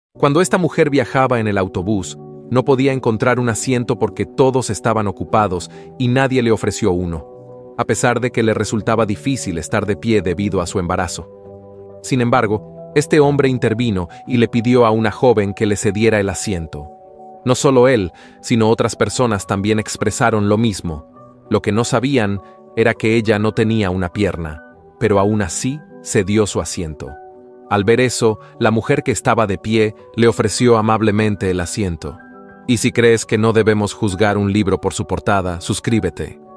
Cuando esta mujer viajaba en el autobús, no podía encontrar un asiento porque todos estaban ocupados y nadie le ofreció uno, a pesar de que le resultaba difícil estar de pie debido a su embarazo. Sin embargo, este hombre intervino y le pidió a una joven que le cediera el asiento. No solo él, sino otras personas también expresaron lo mismo. Lo que no sabían era que ella no tenía una pierna, pero aún así cedió su asiento. Al ver eso, la mujer que estaba de pie le ofreció amablemente el asiento. Y si crees que no debemos juzgar un libro por su portada, suscríbete.